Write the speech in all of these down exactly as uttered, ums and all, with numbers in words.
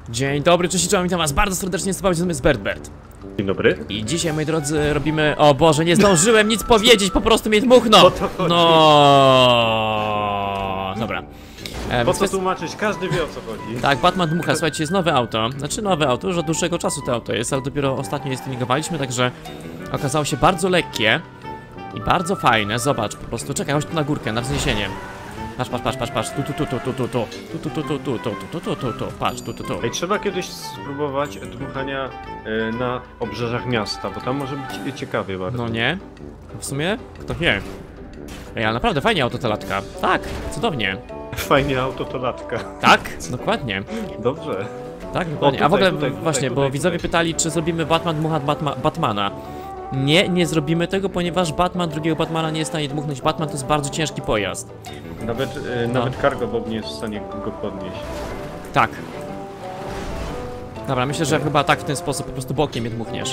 Dzień dobry, cześć, cześć, witam was bardzo serdecznie, z wami jest Bertbert. Dzień dobry. I dzisiaj, moi drodzy, robimy... O Boże, nie zdążyłem nic powiedzieć, po prostu mnie dmuchnął. No. Dobra. E, po co jest... tłumaczyć? Każdy wie, o co chodzi. Tak, Batman dmucha, słuchajcie, jest nowe auto. Znaczy nowe auto, już od dłuższego czasu to auto jest, ale dopiero ostatnio je tuningowaliśmy, także okazało się bardzo lekkie i bardzo fajne. Zobacz, po prostu, czekaj, chodź tu na górkę, na wzniesienie. Patrz, patrz, patrz, patrz, patrz, tu, tu, tu, tu, tu, tu, tu, tu, tu, tu, tu, tu, tu, tu, tu, tu, patrz, tu, tu, tu. Ej, trzeba kiedyś spróbować dmuchania y, na obrzeżach miasta, bo tam może być ciekawie bardzo. No nie? W sumie? Kto wie? Ej, ale naprawdę fajnie auto ta latka. Tak, cudownie. Fajnie auto to latka. Tak, dokładnie. Dobrze. Tak, dokładnie. A w tutaj, ogóle tutaj, tutaj, właśnie, tutaj, bo widzowie tutaj. pytali, czy zrobimy Batman dmucha Batma Batmana. Nie, nie zrobimy tego, ponieważ Batman drugiego Batmana nie jest w stanie dmuchnąć. Batman to jest bardzo ciężki pojazd. Nawet, y, No. nawet Cargo Bob nie jest w stanie go podnieść. Tak. Dobra, myślę, że chyba tak w ten sposób po prostu bokiem je dmuchniesz.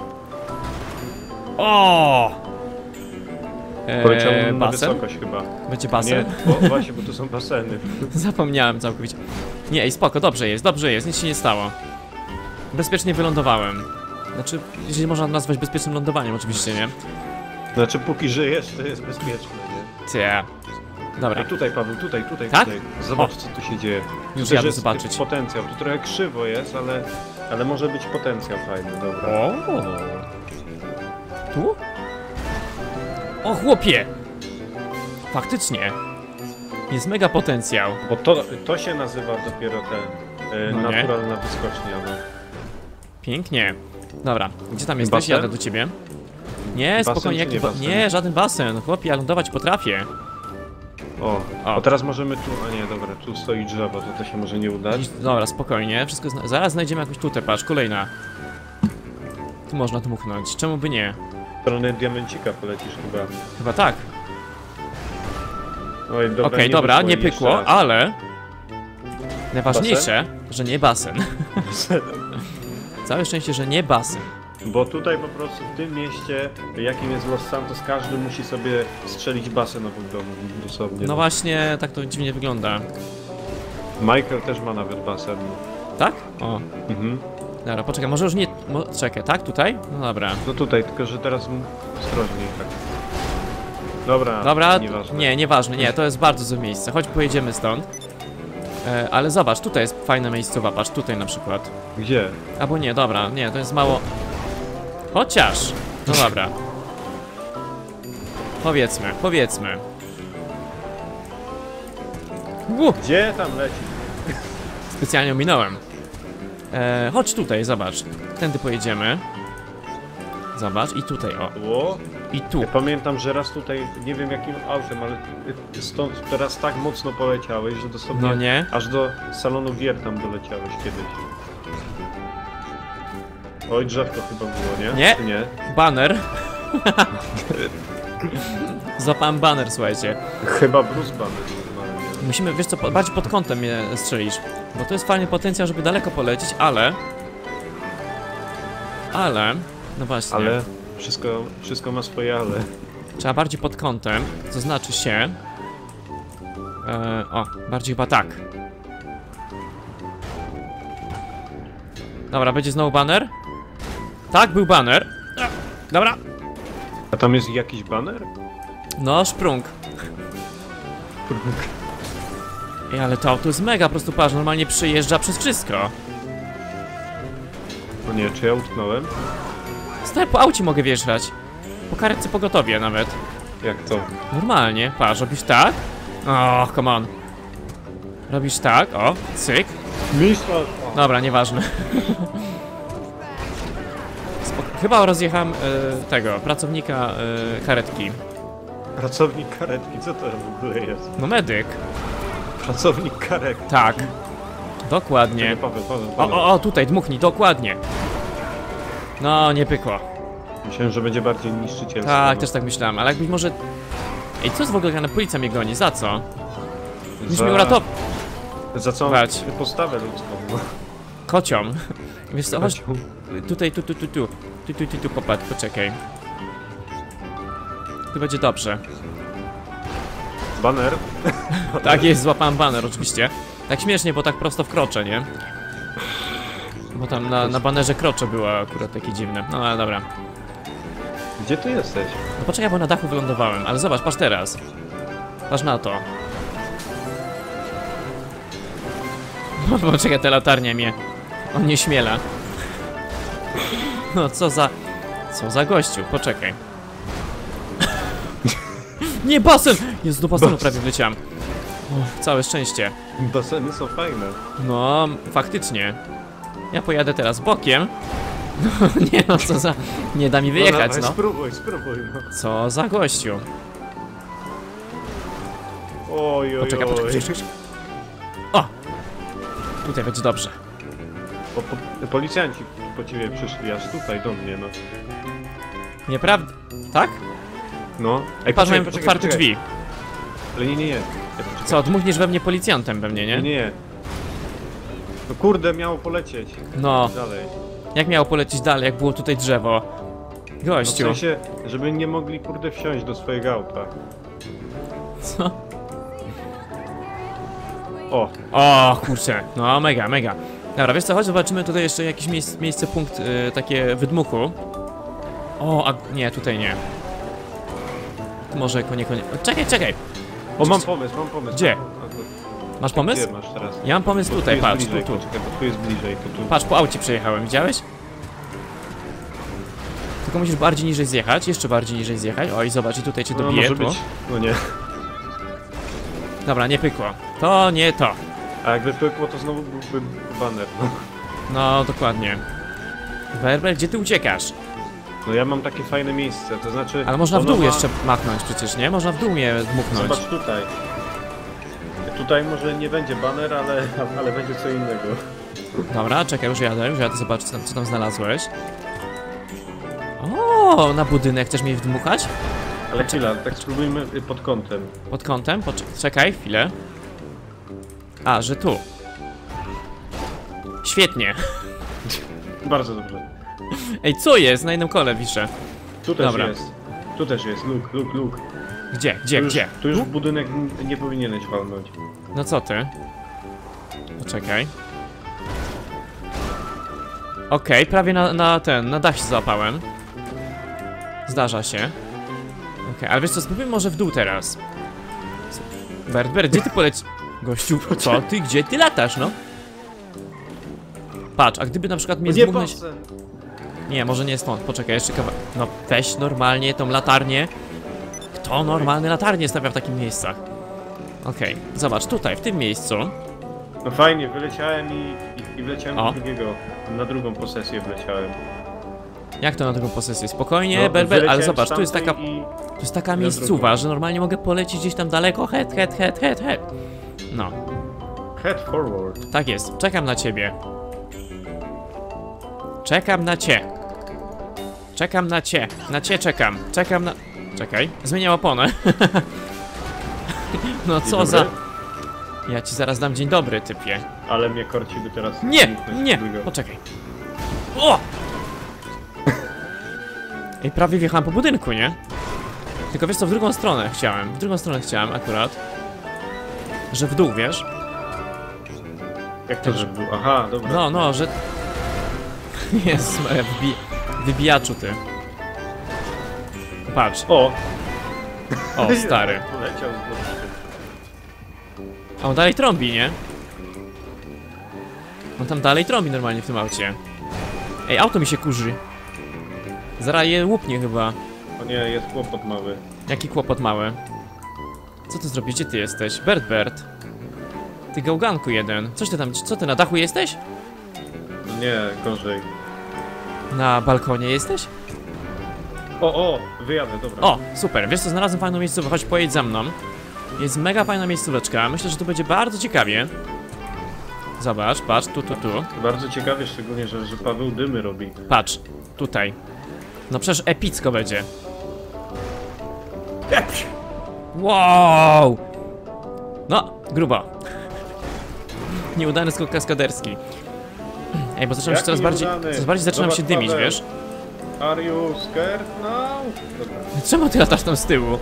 O! Poleciał Eee, na basen? wysokość chyba. Będzie Nie? basen? Bo, właśnie, bo tu są baseny. Zapomniałem całkowicie. Nie, ej, spoko, dobrze jest, dobrze jest, nic się nie stało. Bezpiecznie wylądowałem. Znaczy, jeżeli można nazwać bezpiecznym lądowaniem, oczywiście, nie? Znaczy, póki żyjesz, to jest bezpieczne, nie? Cie. Dobra. Ej, tutaj, Paweł, tutaj, tutaj, Tak? tutaj. Zobacz, O. co tu się dzieje. Już Tutaj, jadę że jest zobaczyć. Potencjał. Tu trochę krzywo jest, ale, ale może być potencjał fajny, dobra. O. Tu? O, chłopie! Faktycznie. Jest mega potencjał. Bo to, to się nazywa dopiero ten e, No nie? naturalna wyskocznia, no. Pięknie. Dobra, gdzie tam jesteś? Basen? Jadę do ciebie. Nie, Basen spokojnie, czy jaki nie ba basen? nie, żaden basen. Chłopie, ja lądować potrafię. O, O. o, teraz możemy tu, a nie, dobra, tu stoi drzewo, to to się może nie udać. Dobra, spokojnie, wszystko zna zaraz znajdziemy jakąś tutę, patrz, kolejna. Tu można dmuchnąć, czemu by nie? W stronę diamencika polecisz chyba. Chyba tak. Oj, dobra, Okej, nie dobra, wyszło, nie jeszcze pykło, raz. ale... Najważniejsze, że nie basen. Całe szczęście, że nie basen. Bo tutaj po prostu w tym mieście, jakim jest Los Santos, każdy musi sobie strzelić basen obok domu, dosłownie. No właśnie, tak to dziwnie wygląda. Michael też ma nawet basen. Tak? O, Mhm. dobra, poczekaj, może już nie... Mo czekaj, tak? Tutaj? No dobra. No tutaj, tylko że teraz m- ostrożniej tak. Dobra, Dobra, nieważne. nie, nieważne, nie, to jest bardzo złe miejsce, chodź pojedziemy stąd. E, ale zobacz, tutaj jest fajna miejscowa, patrz, tutaj na przykład. Gdzie? Albo nie, dobra, nie, to jest mało... Chociaż! No dobra. Powiedzmy, powiedzmy. U, Gdzie tam leci? specjalnie ominąłem. E, chodź tutaj, zobacz. Tędy pojedziemy. Zobacz, i tutaj, o. Ło? I tu. Ja pamiętam, że raz tutaj, nie wiem jakim autem, ale stąd teraz tak mocno poleciałeś, że dosłownie No nie? aż do salonu gier tam doleciałeś kiedyś. Oj, drzewko chyba było, nie? Nie. Czy nie? Banner. Złapałem banner, słuchajcie. Chyba Bruce Banner normalnie. Musimy, wiesz co, po- bardziej pod kątem mnie strzelisz. Bo to jest fajny potencjał, żeby daleko polecieć, ale... Ale... No właśnie. Ale wszystko, wszystko ma swoje ale. Trzeba bardziej pod kątem, co znaczy się... E, o, bardziej chyba tak. Dobra, będzie znowu banner? Tak, był banner. A, dobra. A tam jest jakiś banner? No, szprung. Ej, ale to auto jest mega, po prostu patrz, normalnie przyjeżdża przez wszystko. O nie, czy ja utknąłem? Stary, po aucie mogę wjeżdżać. Po karetce pogotowie nawet. Jak to? Normalnie, patrz, robisz tak. O, come on. Robisz tak, o, cyk. Mistrz! Dobra, nieważne. Spoko- Chyba rozjechałem y, tego, pracownika y, karetki. Pracownik karetki, co to w ogóle jest? No medyk. Pracownik karetki. Tak. Dokładnie. Nie, Paweł, Paweł, O, Paweł. o, o, tutaj, dmuchnij, dokładnie. No, nie pykło. Myślałem, że będzie bardziej niszczycielski. Tak, też tak myślałem, ale jakbyś może... Ej, co jest w ogóle grane? Policja mnie goni, za co? Musisz mnie uratować. Za całą Brać. postawę ludzką. No. Kocią. Wiesz co, chodź Kocią. tutaj, tu, tu, tu, tu. Tu, tu, tu, tu, popatrz, poczekaj. Tu będzie dobrze. Banner. Tak jest, złapałem banner oczywiście. Tak śmiesznie, bo tak prosto wkroczę, nie? Bo tam na, na banerze krocze było akurat takie dziwne. No ale dobra. Gdzie ty jesteś? No poczekaj, bo na dachu wylądowałem, ale zobacz, patrz teraz. Patrz na to. No poczekaj, ta latarnia mnie. On nie śmiela. No co za... Co za gościu, poczekaj. Nie, basen! Jest do basenu prawie wleciałem. O, całe szczęście. Baseny są fajne. No, faktycznie. Ja pojadę teraz bokiem. No, nie no, co za... Nie da mi wyjechać, no. no. Spróbuj, spróbuj, no. Co za gościu. Oj, oj, Poczekaj, oj. poczekaj, poczekaj. O! Tutaj będzie dobrze. O, po, policjanci po ciebie przyszli aż tutaj do mnie, no. Nieprawda? Tak? No. Ej, Patrz, poczekaj, mam poczekaj, otwarte poczekaj. drzwi. Ale nie, nie, nie. Ja poczekaj. Co, dmuchniesz we mnie policjantem pewnie, Nie, nie? nie. No kurde, miało polecieć. No, Dalej. jak miało polecieć dalej, jak było tutaj drzewo? No w Gościu. sensie, żeby nie mogli kurde wsiąść do swojego auta. Co? O, O, kurczę, no mega, mega. Dobra, wiesz co, chodź zobaczymy tutaj jeszcze jakieś miejsce, miejsce punkt, y, takie wydmuchu. O, a nie, tutaj nie. Może konie, konie. Czekaj, czekaj. o mam pomysł, mam pomysł. Gdzie? A, to- Masz pomysł? Gdzie masz teraz? Ja mam pomysł Bo tu tutaj, jest patrz, bliżej, tu, tu. Poczekaj, bo tu jest bliżej, to tu. Patrz, po aucie przejechałem, widziałeś? Tylko musisz bardziej niżej zjechać, jeszcze bardziej niżej zjechać. Oj, zobacz, i tutaj cię No dobiję. może Tu. być, no nie. Dobra, nie pykło. To nie to. A jakby pykło, to znowu byłby baner, no. No, dokładnie. Werber, gdzie ty uciekasz? No ja mam takie fajne miejsce, to znaczy... Ale można w ono dół ma- jeszcze machnąć przecież, nie? Można w dół mnie dmuchnąć. Zobacz tutaj. Tutaj może nie będzie baner, ale, ale będzie co innego. Dobra, czekaj, już jadę, już jadę, zobacz co tam, co tam znalazłeś. O, na budynek chcesz mnie wdmuchać? Ale chwila, tak spróbujmy pod kątem. Pod kątem? Poczek czekaj, chwilę. A, że tu. Świetnie. Bardzo dobrze. Ej, co jest? Na jednym kole wiszę. Tu też Dobra. jest. Tu też jest, luk, luk, luk. Gdzie, gdzie, Tu już, gdzie? tu już w budynek n- nie powinieneś walnąć. No co ty? Poczekaj. Okej, prawie na, na ten, na dach się złapałem. Zdarza się. Okej, ale wiesz co, spróbujmy może w dół teraz. Bert, Bert, gdzie ty poleci... Gościu, co ty, gdzie ty latasz, no? Patrz, a gdyby na przykład mnie O nie, zdmuchnąć... basen! Nie, może nie stąd, poczekaj, jeszcze kawałek. No weź normalnie tą latarnię. Kto normalny latarnię stawia w takich miejscach? Okej, zobacz, tutaj, w tym miejscu. No fajnie, wyleciałem i, i, i wleciałem O. do drugiego. Na drugą posesję wleciałem. Jak to na drugą posesję? Spokojnie, No, Berber, ale wyleciałem zobacz, z tu jest taka, tamtej i... tu jest taka na miejscowa, drugą. że normalnie mogę polecieć gdzieś tam daleko, head, head, head, head, head. No, Head forward. tak jest, czekam na ciebie. Czekam na cie. Czekam na cie, na cie czekam, czekam na... Czekaj, zmieniam oponę. No Dzień co za... dobry. Ja ci zaraz dam dzień dobry, typie. Ale mnie korci by teraz... Nie, zniknąć nie, drugiego. poczekaj. O! Ej, prawie wjechałem po budynku, nie? Tylko wiesz co, w drugą stronę chciałem, w drugą stronę chciałem akurat. Że w dół, wiesz? Jak to, że był? Aha, dobra. No, no, że... Jezus Maria, wybi... wybijaczu ty. Patrz, O! o stary. Poleciał z góry. A on dalej trąbi, nie? On tam dalej trąbi normalnie w tym aucie. Ej, auto mi się kurzy. Zaraz je łupnie chyba. O nie, jest kłopot mały. Jaki kłopot mały. Co ty zrobisz? Gdzie ty jesteś? Bert, Bert. Ty gałganku jeden. Coś ty tam, co ty na dachu jesteś? No nie, gorzej. Na balkonie jesteś? O, o! Wyjadę, dobra. O, super, wiesz co, znalazłem fajną miejscówkę, chodź pojedź za mną. Jest mega fajna miejscóweczka, myślę, że tu będzie bardzo ciekawie. Zobacz, patrz, tu, tu, tu. Bardzo ciekawie, szczególnie, że, że Paweł dymy robi. Patrz, tutaj. No przecież epicko będzie. Wow! No, grubo. Nieudany skok kaskaderski. Ej, bo zaczynam się Jaki coraz bardziej, nieudany? coraz bardziej zaczynam Zobacz, się dymić, Paweł. wiesz? Are you scared now? Dobra. Czemu ty latasz tam z tyłu?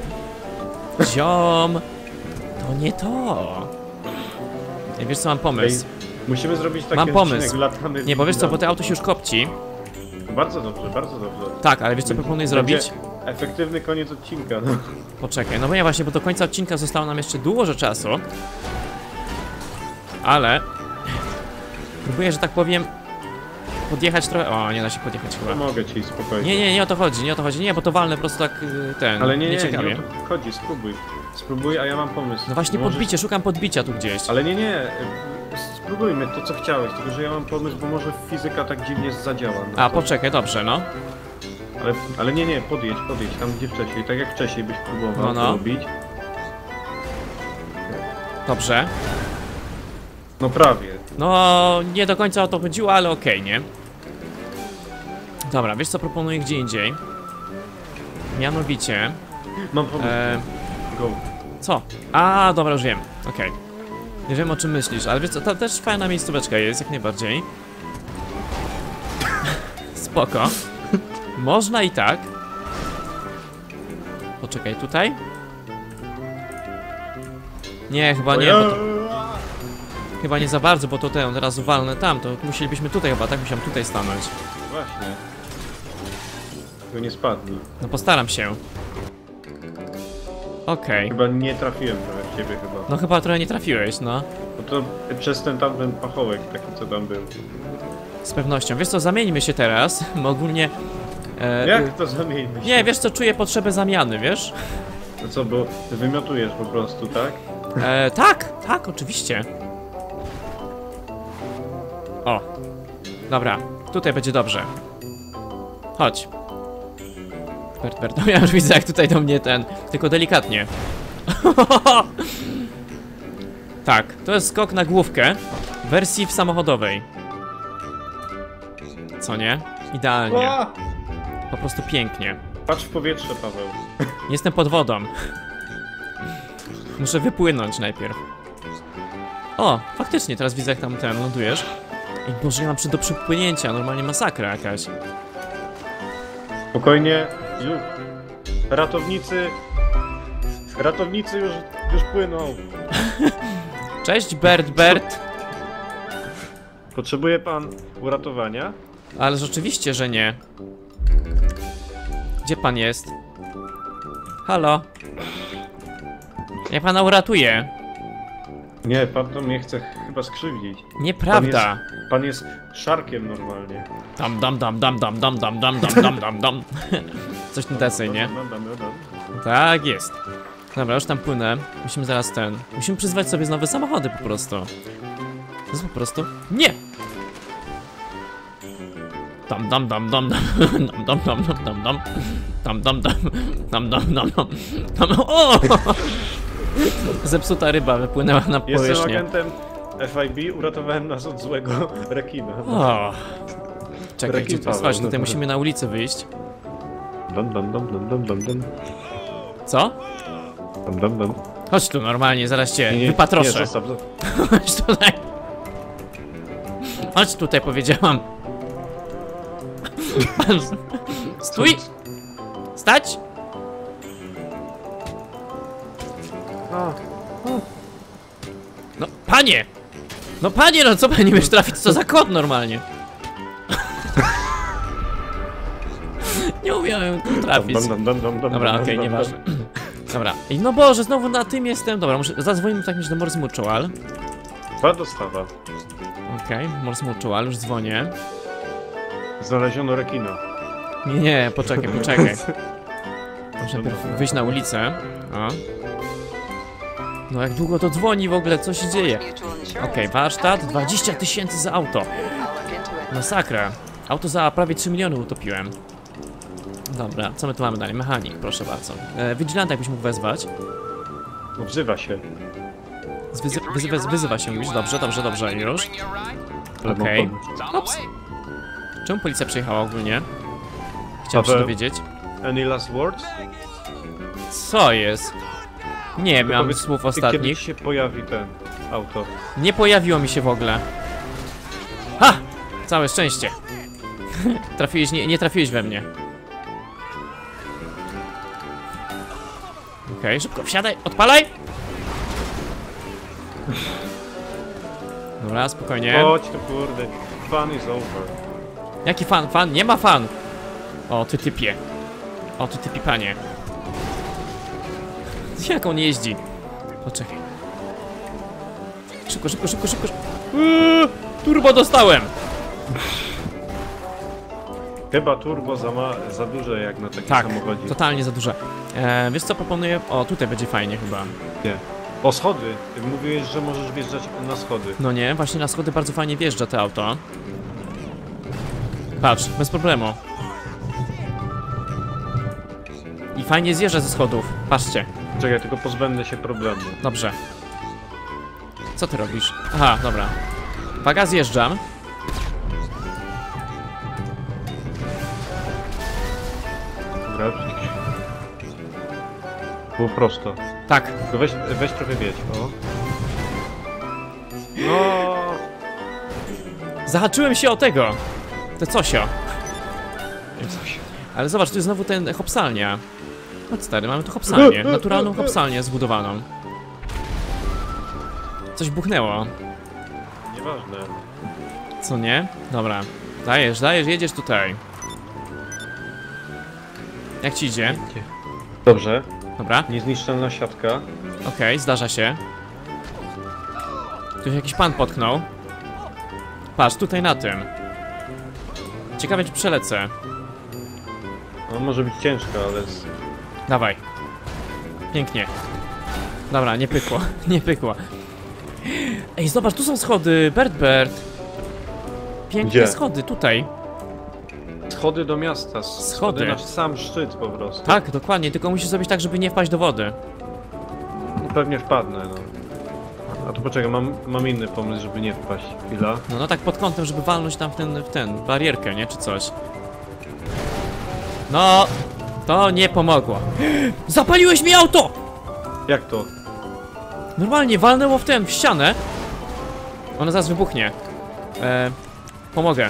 Ziom! To nie to! Ej, wiesz co, mam pomysł. Musimy zrobić taki Mam pomysł. odcinek, latamy w Nie, bo wiesz co, bo Vigilancie. to auto się już kopci. Bardzo dobrze, bardzo dobrze. Tak, ale wiesz co proponuję zrobić? Będzie efektywny koniec odcinka, no. Poczekaj, no bo nie właśnie, bo do końca odcinka zostało nam jeszcze dużo czasu. Ale... Próbuję, że tak powiem... Podjechać trochę... O, nie da się podjechać chyba. Pomogę ci, spokojnie. Nie, nie, nie o to chodzi, nie o to chodzi. Nie, bo to walnę po prostu tak y, ten... Ale nie, nie, nie, ciekawie. nie o to chodzi, spróbuj. Spróbuj, a ja mam pomysł. No właśnie Możesz- podbicie, szukam podbicia tu gdzieś. Ale nie, nie, y, spróbujmy to, co chciałeś, tylko że ja mam pomysł, bo może fizyka tak dziwnie zadziała. No A, to- poczekaj, dobrze, no. Ale, ale nie, nie, podjedź, podjedź, tam gdzie wcześniej, tak jak wcześniej byś próbował No, no. to robić. Dobrze. No prawie. No, nie do końca o to chodziło, ale okej, nie? Dobra, wiesz co proponuję gdzie indziej? Mianowicie... Mam pomysł. E, Go. co? A, dobra, już wiem. Okej. Nie wiem o czym myślisz, ale wiesz co, to też fajna miejscóweczka jest, jak najbardziej. Spoko. Można i tak. Poczekaj, tutaj? Nie, chyba nie, bo to, chyba nie za bardzo, bo to ten, od razu walnę tam, to musielibyśmy tutaj chyba, tak musiałem tutaj stanąć. Właśnie. Tylko nie spadli. No postaram się. Okej. Chyba nie trafiłem trochę w ciebie chyba. No chyba trochę nie trafiłeś, no. No to przez ten tamten pachołek taki co tam był. Z pewnością. Wiesz co, zamieńmy się teraz, bo ogólnie... E, Jak to zamieńmy się? Nie, wiesz co, czuję potrzebę zamiany, wiesz? No co, bo ty wymiotujesz po prostu, tak? E, tak, tak, oczywiście. O. Dobra, tutaj będzie dobrze. Chodź. Bert, Bert, no ja już widzę jak tutaj do mnie ten, tylko delikatnie. Tak, to jest skok na główkę w wersji w samochodowej. Co nie? Idealnie. A! Po prostu pięknie. Patrz w powietrze, Paweł. Jestem pod wodą. Muszę wypłynąć najpierw. O, faktycznie, teraz widzę jak tam ten lądujesz. Ej, Boże, ja mam przy do przypłynięcia, normalnie masakra jakaś. Spokojnie. Już. Ratownicy... Ratownicy już, już płyną. Cześć, Bert, Bert. Potrzebuje pan uratowania? Ale rzeczywiście, że nie. Gdzie pan jest? Halo? Ja pana uratuję. Nie, pan to mnie chce chyba skrzywdzić. Nieprawda. Pan jest, pan jest szarkiem normalnie. Dam, dam, dam, dam, dam, dam, dam, dam, dam, dam, dam, dam. Coś ten desej, nie? Dam, dam, dam, dam. Tak jest. Dobra, już tam płynę. Musimy zaraz ten... Musimy przyzwać sobie nowe samochody po prostu. To jest po prostu... Nie! Dam, dam, dam, dam, dam, dam, dam, dam, dam, dam, dam, dam, dam, dam, dam, dam, dam, dam, o! Zepsuta ryba wypłynęła na Jestem powierzchnię. agentem F I B, uratowałem nas od złego rekina. O! Czekaj, Rekin gdzie to jest? Paweł, Chodź, no tutaj to- musimy na ulicę wyjść. Dam, dam, dam, dam, dam, dam, dam. Co? Dam, dam, dam. Chodź tu normalnie, zaraz cię Nie, nie, wypatroszę. Nie, zostaw, zostaw. Chodź tutaj. Chodź tutaj, powiedziałam. Stój! Stać! No, panie! No panie, no co pani będziesz trafić? Co za kot normalnie? Nie umiałem tu trafić. Dam, dam, dam, dam, dam, Dobra, dam, okej, dam, nieważne. dam. Dobra. Ej, no Boże, znowu na tym jestem. Dobra, muszę zadzwonimy tak myślę do Morse Mutual. Dwa dostawa. Okej, okay, Morse Mutual, już dzwonię. Znaleziono rekina. Nie, nie, poczekaj, poczekaj. Muszę najpierw wyjść na ulicę. O. No jak długo to dzwoni w ogóle, co się dzieje? Okej, okay, warsztat, dwadzieścia tysięcy za auto. Masakra. Auto za prawie trzy miliony utopiłem. Dobra, co my tu mamy dalej? Mechanik, proszę bardzo. E, Vigilanta jakbyś mógł wezwać. Wzywa się. Zwyzy wyzywa, wyzywa się, mówisz? Dobrze, dobrze, dobrze, już. Ale mam Okej. pomysł. Ops. Czemu policja przyjechała ogólnie? Chciałem się Paweł? dowiedzieć. Any last words? Co jest? Nie miałem Powiedz, słów Kiedy ostatnich. się pojawi ten auto? Nie pojawiło mi się w ogóle. Ha! Całe szczęście. Trafiłeś, nie, nie trafiłeś we mnie. Okej, okay, szybko, wsiadaj, odpalaj! Dobra, spokojnie. Chodź tu, kurde. Fun is over. Jaki fan? Fan? Nie ma fan! O, ty typie. O, ty typie panie. Jak on jeździ? Poczekaj. Szybko, szybko, szybko, szybko. Uuu, turbo dostałem! Chyba turbo za, ma, za duże jak na taki Tak, samochodzie. totalnie za duże. E, wiesz co proponuję? O, tutaj będzie fajnie chyba. Nie. O, schody. Ty mówiłeś, że możesz wjeżdżać na schody. No nie, właśnie na schody bardzo fajnie wjeżdża to auto. Patrz, bez problemu. I fajnie zjeżdża ze schodów. Patrzcie. Czekaj, tylko pozbędę się problemu. Dobrze. Co ty robisz? Aha, dobra. Uwaga, zjeżdżam. Dobra. Było prosto. Tak. Tylko weź, weź trochę wiedź, o. No. Zahaczyłem się o tego. To cosio. Coś. Ale zobacz, tu jest znowu ten hopsalnia. Chodź stary, mamy tu hopsalnię. Naturalną hopsalnię zbudowaną. Coś buchnęło. Nieważne. Co nie? Dobra. Dajesz, dajesz, jedziesz tutaj. Jak ci idzie? Dobrze. Dobra. Niezniszczalna siatka. Okej, zdarza się. Tu się jakiś pan potknął. Patrz, tutaj na tym. Ciekawe, czy przelecę. No, może być ciężka, ale... z- Dawaj. Pięknie. Dobra, nie pykło, nie pykło. Ej, zobacz, tu są schody, Bert Bert. Piękne Gdzie? schody, tutaj. Schody do miasta. s- Schody. na sam szczyt po prostu. Tak, dokładnie, tylko musisz zrobić tak, żeby nie wpaść do wody. Pewnie wpadnę, no. A to poczekaj, mam, mam inny pomysł, żeby nie wpaść. Chwila. No, no tak pod kątem, żeby walnąć tam w ten, w ten, barierkę, nie, czy coś. No, to nie pomogło. Zapaliłeś mi auto! Jak to? Normalnie walnęło w ten, w ścianę. Ona zaraz wybuchnie. E, pomogę.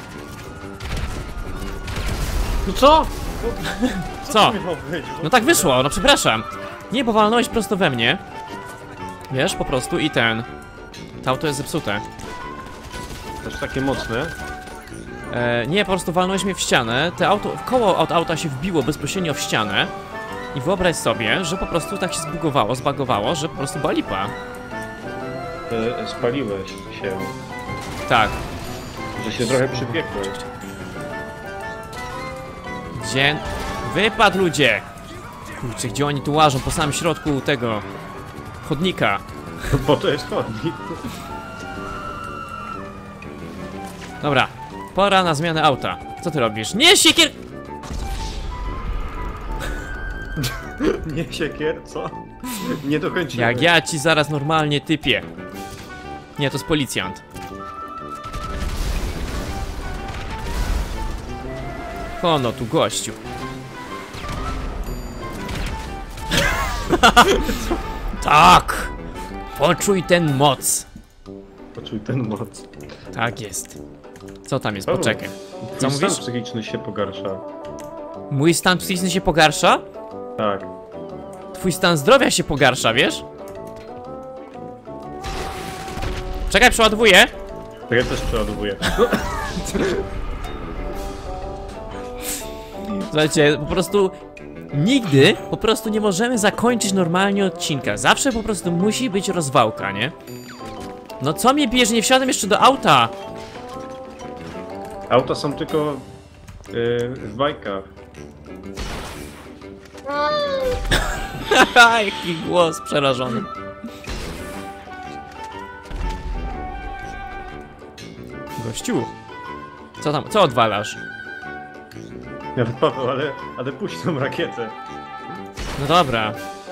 No co? Co? to miało być? No tak wyszło, no przepraszam. Nie, bo walnąłeś prosto we mnie. Wiesz, po prostu i ten. To auto jest zepsute. Też takie mocne. E, nie, po prostu walnąłeś mnie w ścianę. Te auto, koło od auta się wbiło bezpośrednio w ścianę. I wyobraź sobie, że po prostu tak się zbugowało, zbagowało, że po prostu była lipa. E, spaliłeś się. Tak. Że się trochę przypiekłeś. Gdzie? Wypad, ludzie! Kurczę, gdzie oni tu łażą? Po samym środku tego chodnika. Bo to jest chodnik. Dobra, pora na zmianę auta. Co ty robisz? Nie, siekier... Nie siekier, co? Nie dokończyłem. Jak ja ci zaraz normalnie typię. Nie, to jest policjant. Ono tu, gościu. Tak! Poczuj ten moc. Poczuj ten moc. Tak jest. Co tam jest? Paweł, Poczekaj. Co Twój mówisz? stan psychiczny się pogarsza. Mój stan psychiczny się pogarsza? Tak. Twój stan zdrowia się pogarsza, wiesz? Czekaj, przeładowuję. To ja też przeładowuję. Słuchajcie, po prostu nigdy po prostu nie możemy zakończyć normalnie odcinka. Zawsze po prostu musi być rozwałka, nie? No co mnie bierze? Nie wsiadam jeszcze do auta. Auta są tylko yy, w bajkach. Haha, jaki głos przerażony. Gościu. Co tam, co odwalasz? Nawet Paweł, ale, ale puść tą rakietę. No dobra,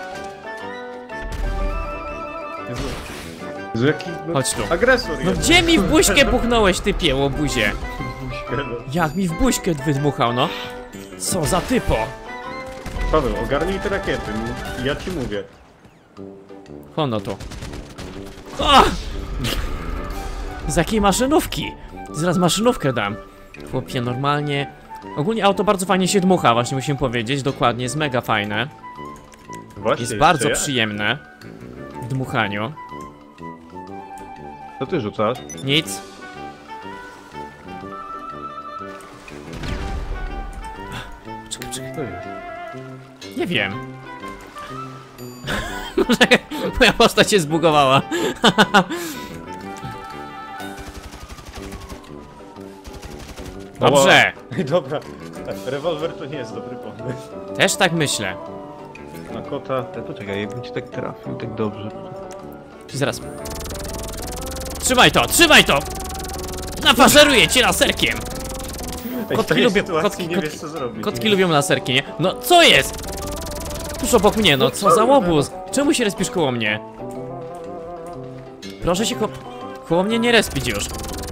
Jezu, Jezu jaki no, chodź tu. agresor No jest. gdzie mi w buźkę puchnąłeś, ty piełobuzie? Buźkę, no. Jak mi w buźkę wydmuchał, no? Co za typo? Paweł, ogarnij te rakiety, ja ci mówię. Hono tu. O! Z jakiej maszynówki? Zaraz maszynówkę dam. Chłopie, normalnie. Ogólnie auto bardzo fajnie się dmucha, właśnie musimy powiedzieć. Dokładnie, jest mega fajne. Właśnie, Jest jeszcze bardzo ja. przyjemne w dmuchaniu. Co ty rzucasz? Nic. Czekaj, czekaj. Co jest? Nie wiem. Moja postać się zbugowała. Dobrze. Dobra, rewolwer to nie jest dobry pomysł. Też tak myślę. Na kota... E, poczekaj, jakbym cię tak trafił, tak dobrze. I zaraz. Trzymaj to, trzymaj to! Nafaszeruję cię laserkiem! Ej, Kotki w tej lubią- sytuacji kotki- nie kotki- wiesz co zrobić. Kotki lubią laserki, nie? No co jest? Tuż obok mnie, no No co co za wy? łobuz? Czemu się respisz koło mnie? Proszę się ko koło mnie nie respić już.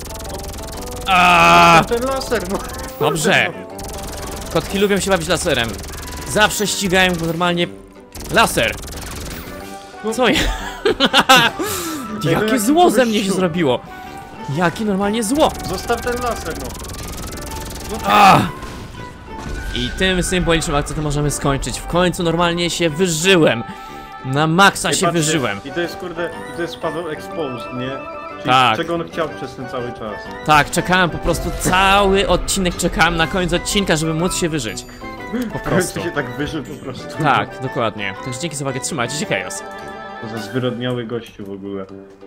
A! Ten laser, no. Dobrze. Kotki lubią się bawić laserem. Zawsze ścigają normalnie laser. Co jest? no Jakie jaki zło ze mnie się gościu. zrobiło. Jakie normalnie zło. Zostaw ten laser, no. Ah! I tym symbolicznym akcentem możemy skończyć. W końcu normalnie się wyżyłem. Na maksa Ej, się patrzcie, wyżyłem. I to jest kurde, i to jest Paweł Exposed, nie? Czyli Tak. czego on chciał przez ten cały czas. Tak, czekałem po prostu cały odcinek, czekałem na koniec odcinka, żeby móc się wyżyć. Po W prostu. końcu się tak wyżył po prostu. Tak, dokładnie. Także dzięki za uwagę, trzymajcie się, chaos. To za zwyrodniały gościu w ogóle.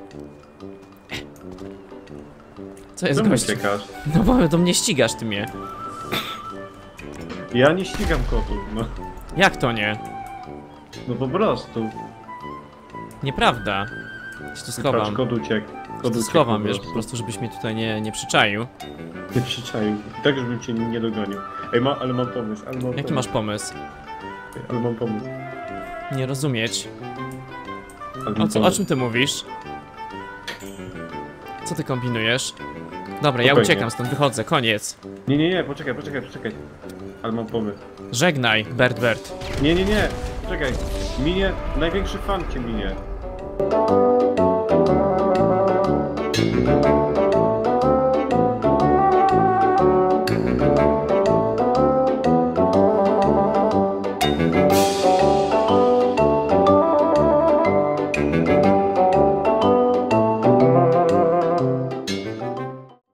Co jest Czemu gościu? uciekasz? No bo do mnie ścigasz ty mnie. Ja nie ścigam kotów, no. Jak to nie? No po prostu. Nieprawda. Się tu Patrz, schowam. kot uciekł. Się Kot tu uciekł schowam, po wiesz, prostu. po prostu żebyś mnie tutaj nie, nie przyczaił. Nie przyczaił. Tak, żebym cię nie dogonił. Ej, ma, ale mam pomysł, ale mam Jaki pomysł. masz pomysł? Ale mam pomysł. Nie rozumieć. Ale mam O, co, o pomysł. czym ty mówisz? Co ty kombinujesz? Dobra, ja Spokojnie. uciekam stąd, wychodzę, koniec. Nie, nie, nie, poczekaj, poczekaj, poczekaj. Ale mam pomysł. Żegnaj, Bert Bert. Nie, nie, nie. Czekaj. Minie, największy fan cię minie.